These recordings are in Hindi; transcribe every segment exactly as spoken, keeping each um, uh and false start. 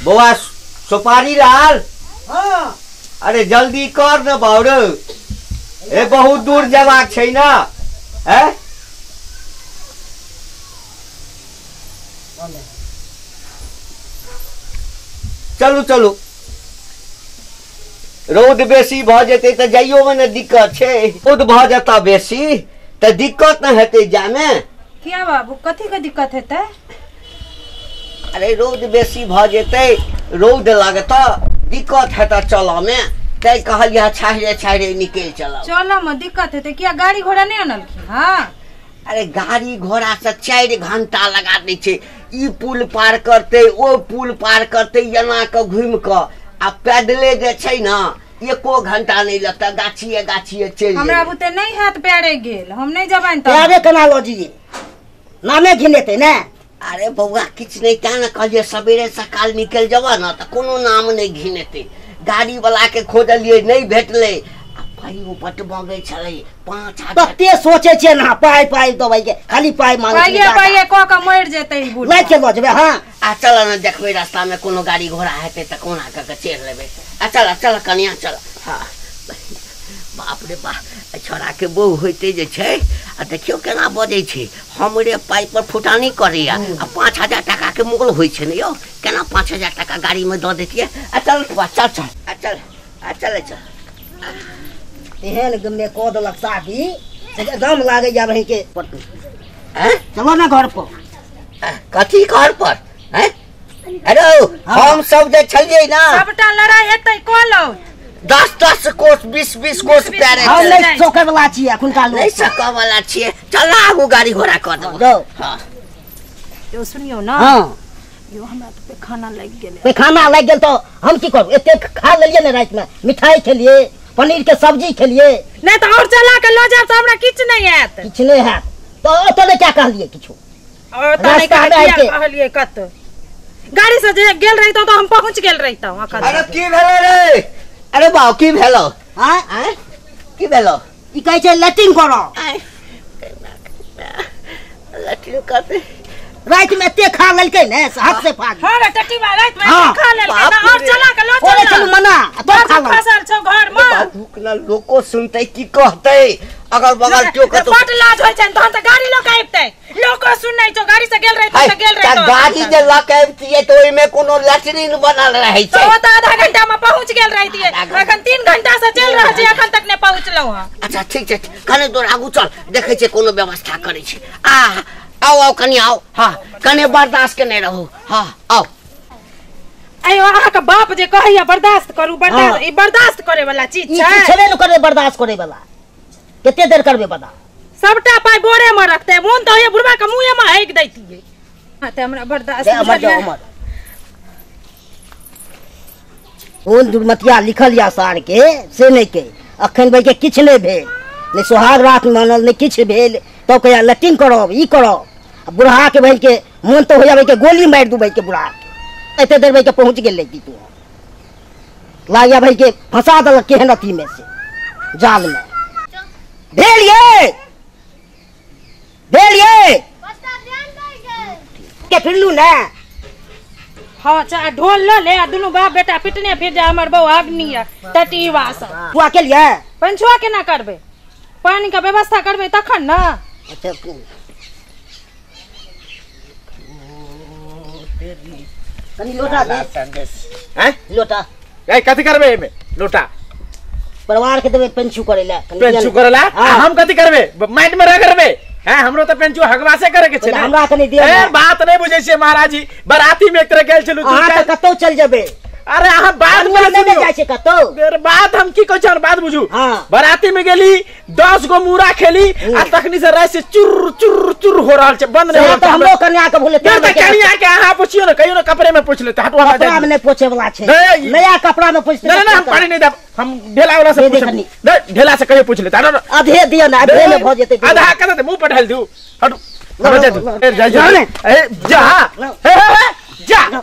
बउआ सुपारी लाल। हाँ अरे जल्दी कर न बाउर, ए बहुत दूर जबाक छै ना। है चलू चलू, रौद बेसी भ जेतै त जाइयो में न दिक्कत छै, रौद भ जेता बेसी त दिक्कत न हेतै जाय में। क्या बाबू कथी के दिक्कत हेतै? अरे रौद बेसी भ जेतै, रौद लगता दिक्कत हेता चला में, तै कहलिया छाहरे छाहरे निकल चला। चला में दिक्कत हेतै, क्या गाड़ी घोड़ा नहीं आनलखिन? हाँ अरे गाड़ी घोड़ा से चार घंटा लगा दै छै, ई पुल पार करते ओ पुल पार करते एना के घूम के, आ पैदले जे छै ना एको घंटा नहीं लगता, गाछिए गाछिए चल। हमरा बुते नहीं हाथ पैरे गेल, हम नहीं जबान त पैरे केना लो जी, नामे घिनेते ने। अरे बउआ किछ नहीं, क्या न कहलिए सवेरे सकाल निकल जबा ना त कोनो नाम नहीं घिनेते। गाड़ी वाला के खोजलिए नहीं भेटले, पाइयो पट मांगे छले पाँच हजार। तते सोचे छे ना पाई पाई दवाई के, खाली पाई मांगे पाइए पाइए क के मर जेतै बुढ़ा। ले के बजबे। हाँ आ चल न देखबे रास्ता में कोनो गाड़ी घोड़ा हेतै त कोना क के चढ़ लेबे। आ चल चल कनिया चल। हाँ बाप रे बा, छोरा के बहू होते जे छै, आ देखियो केना बजै छै, हमरे पाई पर फुटानी करैया, आ पाँच हजार टका के मोल होइ छै ने यौ, केना पाँच हजार टका गाड़ी में दऽ देतियै। आ चल चल चल आ चल आ चल चल। एहन गमे को देलक शादी से दम लागे जा रही के। हैं चलो ना घर पर। कथी घर पर? हैं हेलो हम सब जे छलिए ना सबटा लड़ाई हेतै कोलो, दस दस कोस बीस बीस कोस प्यारे हम नहीं सोके वाला छिए, अखुनका लोग नहीं सका वाला छिए। चल आगू गाड़ी घोड़ा कर दो। हां यो सुनियो ना। हां यो हमरा तो पैखाना लग गेल, पैखाना लग गेल तो हम की करू? एते खा लेलिए ने रात में, मिठाई खेलिए, पनीर के सब्जी खेलिए, नहीं तो और चला के लो जाब त हमरा किछ नहीं हैत। किछ नहीं है तो तो ने क्या कहलिए किछो? और त नहीं कहलिए कत गाड़ी से जे गेल रहितो तो हम पहुंच गेल रहितो। अरे की भेलो रे? अरे बाऊ की भेलो? हां हैं की भेलो? ई कहै छै लैट्रिन करो। लैट्रिन करते रात में एते खा लेलकै ने हाथ से फाड़। हां रे टट्टी बा रात में हाँ। खा लेलकै ना, और चला के लो ओरे चल चल मना तो खा लो। फसल छौ घर में, भूख ना लोको सुनते की कहते, अगर बगल क्यों कहतो बड लाज होय छै तहन त गाड़ी लोक आइबतै, लोको सुनै छौ गाड़ी से गेल रहितो त गेल रहितो। गाड़ी जे लक आबतिए तो ओइ में कोनो लैट्रिन बनल रहै छै, तो त आधा घंटा में पहुंच गेल रहितिए, अखन तीन घंटा से चल रहल छै, अखन तक नै पहुंचलौ हां। अच्छा ठीक छै, कने दूर आगू चल, देखै छै कोनो व्यवस्था करै छै। आ आओ आओ कनी आओ। हाँ कने बर्दाश्त के नहीं रहो। हाँ आओ। अयो अहाँ के बाप जे कहैया बर्दाश्त करू बर्दाश्त, हाँ। ई बर्दाश्त करे वाला चीज ई छै? छेबे न करे बर्दाश्त करे वाला, केते देर करबे बता? सबटा पाई बोरे में रखते, मोन तो ये बुढ़वा के मुंह में हेक दैतिए। हां त हमरा बर्दाश्त अमर जाओ अमर ओन दुर्मतिया लिखल या सार के से नहीं के, अखन भाई के किछ नहीं भेल, नहीं सोहाग रात मानल नहीं किछ भेल, तो कहिया लैट्रिन करब ई करब। बुढ़ा के भाई के मन तो हो जाबे के गोली मार दू भाई के, बुढ़ा एते देर भाई के पहुंच गेल लेती तू लागिया भाई के फंसा दल केहन अथी में से जाल में। भेलिए भेलिए के फिरलू ना। हां चा ढोल ल ले, दुनु बाप बेटा पिटने फिर जा, हमर बहू अग्नि टटी वास तू अकेले है पंचुआ केना करबे? पानी का व्यवस्था करबे तखन ना। अच्छा कनी लोटा दे। हैं लोटा ए कथि करबे एमे? लोटा परिवार के देबे पेंचू करेला, पेंचू करेला। हम कथि करबे? माइंड में रह करबे हैं? हमरो त पेंचू हगवा से करे के छै ना। हमरा कनी दे। ए बात नहीं बुझै छै महाराज जी, बराती में एक तरह गेल छलु। अहाँ त कतौ चल जेबे। अरे अहाँ बात में नहीं जाय छै कतौ। देर बात हम की कहै छै, बात बुझू। हाँ। बराती में गेली, दस गो मुरा खेली, आ तखनी से रात से चुर चुर चुर हो रहल छै, बंद नहीं होत। हमरो कन्या के भूले देर त कन्या के अहाँ पूछियो ना, कहियो ना कपड़े में पूछ लेते, हटवा कपड़ा में नहीं पोछे वाला छै, नहीं। नया कपड़ा में पोछते। नहीं नहीं हम पानी नहीं दे, हम ढेला वाला से पूछ ले, ढेला से कहियो पूछ लेता। आधे दियो ना, आधे में भ जेते। आधा कत दे, मुंह पर ढाल दू। हट जा जा ए जा हे जा।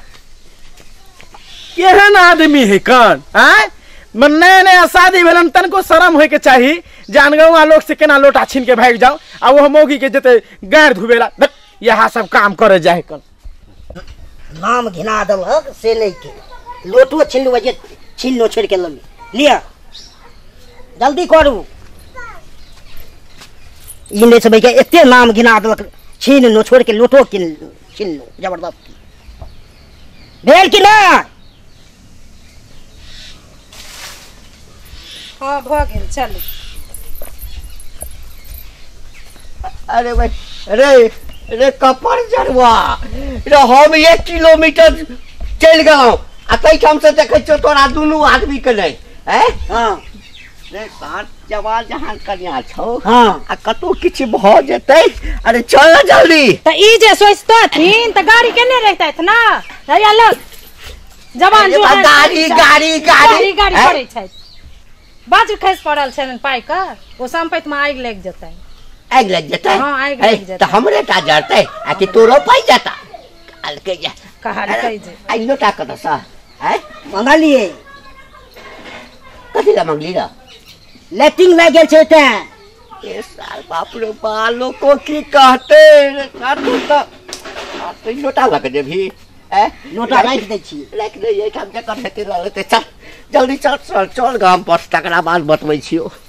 केहन आदमी है कन? हैं मन नया नया शादी भेलन तनको शर्म होय के चाही, जानगवा लोग से केना लोटा छीन के भाग जाओ, आ वो मौगी के जते गाड़ धुबेला यहा सब काम करे जाए कन। नाम घिना देलक से नहीं के लोटो छीन लो जे छीन लो छोड़ के लो लिया जल्दी करू ई नहीं सब के एते नाम घिना देलक छीन लो छोड़ के लोटो किन छीन लो जबरदस्ती भेल कि ना हाँ भ गेल चलू अरे भाई रे रे कपर जरवा रे हम एक किलोमीटर चल गए आ कई ठाम से देखे छो तोरा दुनू आदमी के नहीं हैं हां रे साथ जवान जहान कन्या छौ हां आ कतो किछ भ जेतै अरे चल ना जल्दी त ई जे सोचतथिन त गाड़ी केने रहतैथ ना हैया लग जवान जो गाड़ी गाड़ी गाड़ी गाड़ी गाड़ी करै छै बाजू खैस पड़ल छन पाई का ओ संपैत में आगि लग जेतै आगि लग जेतै हां आगि लग जेतै त हमरे टा जरतै आ कि तोरो पाई जाता काल के जा कहानी कहि जे आई लोटा कत सा हैं मंगा लिए कथि ला मंगली रा लेटिंग लग गेल छै ते ए साल बाप रे बालो को की कहते रे काटू त तो लोटा लग देभी ए लोटा राख दै छी राख दे ये काम जे कर हेते रहते चल जल्दी चल चल चल गाम पर तकरा बाद बतबै छियो